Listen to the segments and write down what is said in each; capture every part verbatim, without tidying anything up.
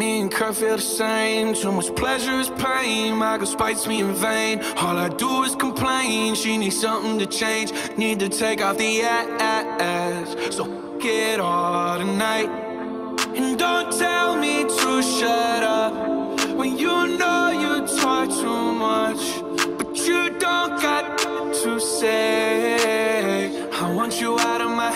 Me and Kurt feel the same. Too much pleasure is pain. My girl spites me in vain. All I do is complain. She needs something to change. Need to take off the ass. So get all tonight. And don't tell me to shut up when you know you talk too much, but you don't got to say. I want you out of my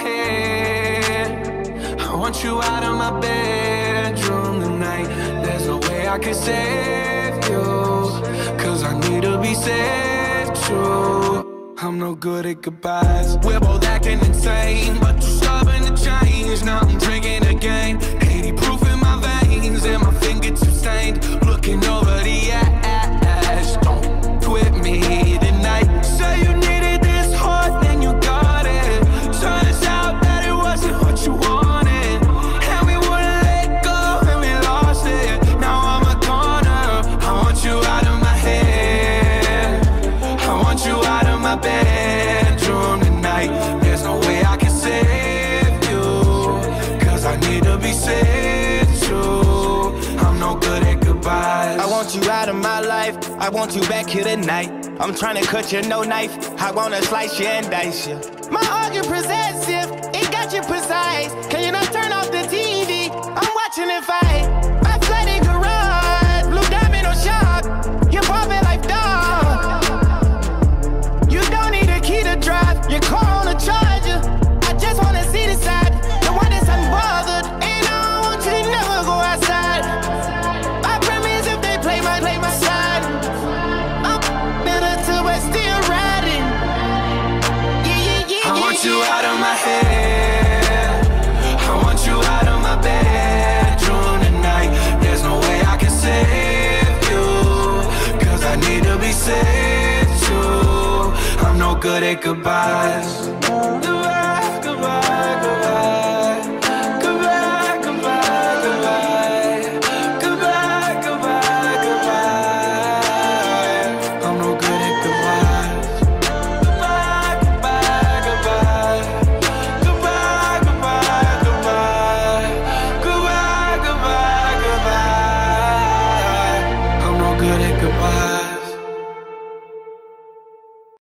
head. I want you out of my bedroom tonight. There's no way I can save you, cause I need to be saved too. I'm no good at goodbyes. We're both acting insane, but you're stubborn to change. Now I'm drinking again, eighty proof in my veins, and my fingertips stained. Looking over the ash. Don't quit me tonight. Say you needed this hard, then you got it. Turns out that it wasn't what you wanted, and we wouldn't let go, and we lost it. Now I'm a goner. I want you out of my head. I want you out of my bedroom tonight. There's no way I can save you, cause I need to be saved too. I'm no good at goodbyes. I want you out of my life. I want you back here tonight. I'm trying to cut you, no knife. I wanna slice you and dice you. My argument possessive, it got you precise. Can you not turn off the T V? I'm watching it fight. My flooded garage, blue diamond on shock. You pop it like dog. You don't need a key to drive. Your car on a charger. I just wanna see the side, the one that's unbothered. And I don't want you to never go outside. I promise if they play my, play my side, I'm better to but still riding. Yeah, yeah, yeah, I want yeah, you yeah. out of my head. I want you out of my bedroom tonight. There's no way I can save you, cause I need to be saved too. I'm no good at goodbyes.